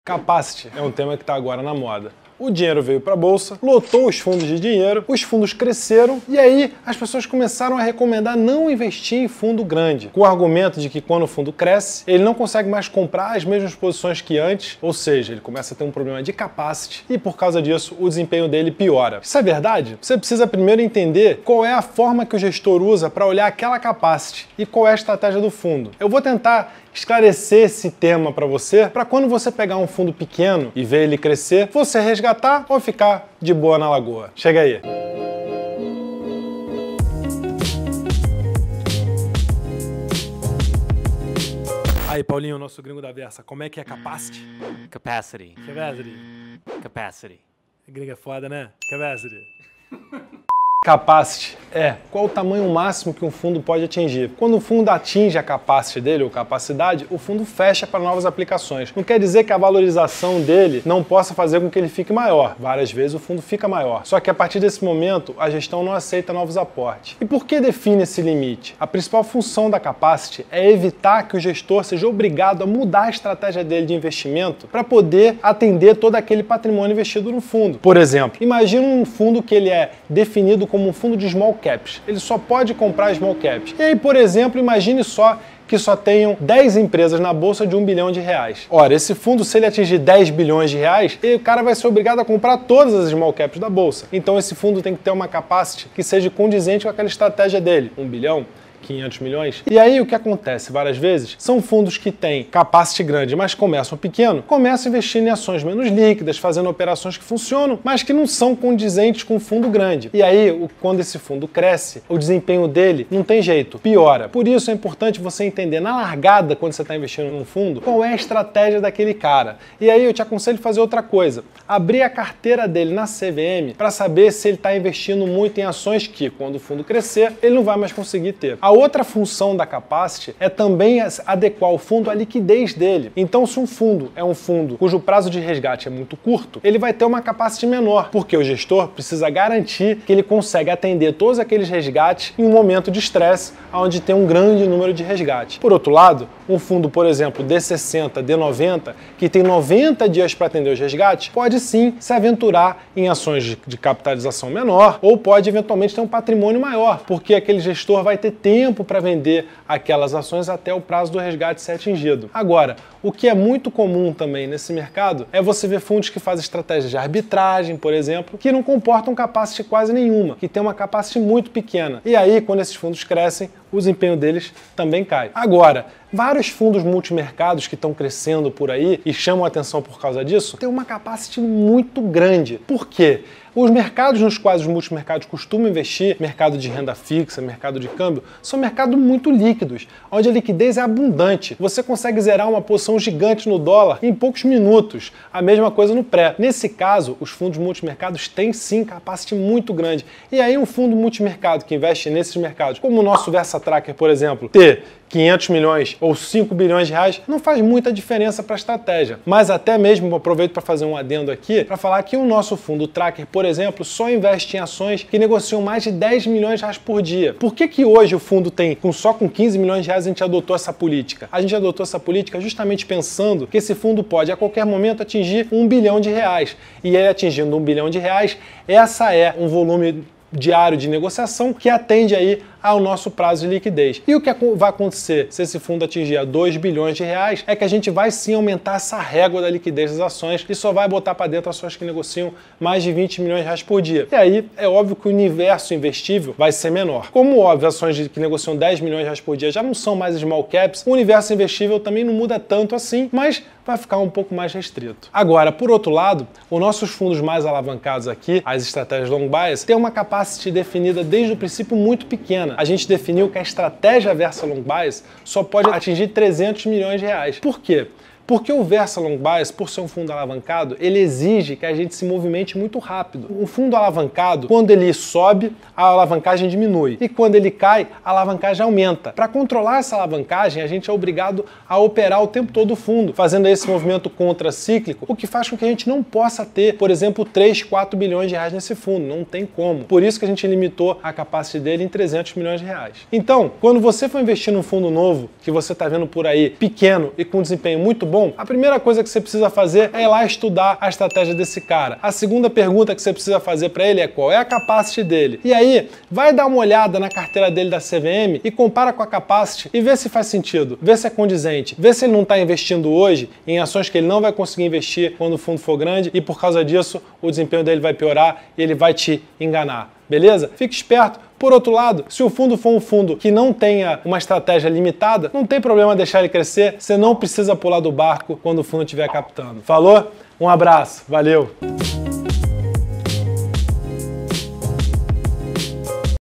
Capacity é um tema que está agora na moda. O dinheiro veio para a bolsa, lotou os fundos de dinheiro, os fundos cresceram e aí as pessoas começaram a recomendar não investir em fundo grande, com o argumento de que quando o fundo cresce, ele não consegue mais comprar as mesmas posições que antes, ou seja, ele começa a ter um problema de capacity e por causa disso o desempenho dele piora. Isso é verdade? Você precisa primeiro entender qual é a forma que o gestor usa para olhar aquela capacity e qual é a estratégia do fundo. Eu vou tentar esclarecer esse tema para você, para quando você pegar um fundo pequeno e ver ele crescer, você resgatar ou ficar de boa na lagoa. Chega aí. Aí, Paulinho, nosso gringo da Versa, como é que é capacity? Capacity. Capacity. Capacity. Gringo é foda, né? Capacity. Capacity é qual o tamanho máximo que um fundo pode atingir. Quando o fundo atinge a capacity dele, ou capacidade, o fundo fecha para novas aplicações. Não quer dizer que a valorização dele não possa fazer com que ele fique maior. Várias vezes o fundo fica maior. Só que a partir desse momento, a gestão não aceita novos aportes. E por que define esse limite? A principal função da capacity é evitar que o gestor seja obrigado a mudar a estratégia dele de investimento para poder atender todo aquele patrimônio investido no fundo. Por exemplo, imagina um fundo que ele é definido como um fundo de small caps. Ele só pode comprar small caps. E aí, por exemplo, imagine só que só tenham 10 empresas na bolsa de R$1 bilhão. Ora, esse fundo, se ele atingir 10 bilhões de reais, o cara vai ser obrigado a comprar todas as small caps da bolsa. Então esse fundo tem que ter uma capacity que seja condizente com aquela estratégia dele. 1 bilhão? 500 milhões. E aí o que acontece várias vezes são fundos que têm capacity grande, mas começam pequeno, começam a investir em ações menos líquidas, fazendo operações que funcionam, mas que não são condizentes com um fundo grande. E aí, quando esse fundo cresce, o desempenho dele não tem jeito, piora. Por isso é importante você entender na largada, quando você está investindo num fundo, qual é a estratégia daquele cara. E aí eu te aconselho a fazer outra coisa, abrir a carteira dele na CVM para saber se ele está investindo muito em ações que, quando o fundo crescer, ele não vai mais conseguir ter. A outra função da capacity é também adequar o fundo à liquidez dele. Então, se um fundo é um fundo cujo prazo de resgate é muito curto, ele vai ter uma capacity menor, porque o gestor precisa garantir que ele consegue atender todos aqueles resgates em um momento de estresse, onde tem um grande número de resgates. Por outro lado, um fundo, por exemplo, D60, D90, que tem 90 dias para atender os resgates, pode sim se aventurar em ações de capitalização menor ou pode eventualmente ter um patrimônio maior, porque aquele gestor vai ter tempo para vender aquelas ações até o prazo do resgate ser atingido. Agora, o que é muito comum também nesse mercado é você ver fundos que fazem estratégias de arbitragem, por exemplo, que não comportam capacity quase nenhuma, que tem uma capacity muito pequena. E aí, quando esses fundos crescem, o desempenho deles também cai. Agora, vários fundos multimercados que estão crescendo por aí e chamam a atenção por causa disso, têm uma capacity muito grande. Por quê? Os mercados nos quais os multimercados costumam investir, mercado de renda fixa, mercado de câmbio, são mercados muito líquidos, onde a liquidez é abundante. Você consegue zerar uma posição gigante no dólar em poucos minutos. A mesma coisa no pré. Nesse caso, os fundos multimercados têm sim capacity muito grande. E aí um fundo multimercado que investe nesses mercados, como o nosso Versa Tracker, por exemplo, ter 500 milhões ou 5 bilhões de reais não faz muita diferença para a estratégia. Mas até mesmo, aproveito para fazer um adendo aqui, para falar que o nosso fundo Tracker, por exemplo, só investe em ações que negociam mais de 10 milhões de reais por dia. Por que hoje o fundo tem, só com 15 milhões de reais a gente adotou essa política? A gente adotou essa política justamente pensando que esse fundo pode a qualquer momento atingir 1 bilhão de reais. E ele atingindo 1 bilhão de reais, essa é um volume diário de negociação que atende aí ao nosso prazo de liquidez. E o que vai acontecer se esse fundo atingir a 2 bilhões de reais é que a gente vai sim aumentar essa régua da liquidez das ações e só vai botar para dentro ações que negociam mais de 20 milhões de reais por dia. E aí é óbvio que o universo investível vai ser menor. Como óbvio, ações que negociam 10 milhões de reais por dia já não são mais small caps, o universo investível também não muda tanto assim, mas vai ficar um pouco mais restrito. Agora, por outro lado, os nossos fundos mais alavancados aqui, as estratégias long bias, têm uma capacity definida desde o princípio muito pequena. A gente definiu que a estratégia Versa Long Bias só pode atingir 300 milhões de reais. Por quê? Porque o Versa Long Bias, por ser um fundo alavancado, ele exige que a gente se movimente muito rápido. Um fundo alavancado, quando ele sobe, a alavancagem diminui. E quando ele cai, a alavancagem aumenta. Para controlar essa alavancagem, a gente é obrigado a operar o tempo todo o fundo, fazendo esse movimento contracíclico, o que faz com que a gente não possa ter, por exemplo, 3, 4 bilhões de reais nesse fundo. Não tem como. Por isso que a gente limitou a capacidade dele em 300 milhões de reais. Então, quando você for investir num fundo novo, que você está vendo por aí, pequeno e com desempenho muito bom, bom? A primeira coisa que você precisa fazer é ir lá estudar a estratégia desse cara. A segunda pergunta que você precisa fazer para ele é qual é a capacity dele. E aí, vai dar uma olhada na carteira dele da CVM e compara com a capacity e vê se faz sentido, vê se é condizente, vê se ele não está investindo hoje em ações que ele não vai conseguir investir quando o fundo for grande e por causa disso o desempenho dele vai piorar e ele vai te enganar. Beleza? Fique esperto. Por outro lado, se o fundo for um fundo que não tenha uma estratégia limitada, não tem problema deixar ele crescer, você não precisa pular do barco quando o fundo estiver captando. Falou? Um abraço, valeu!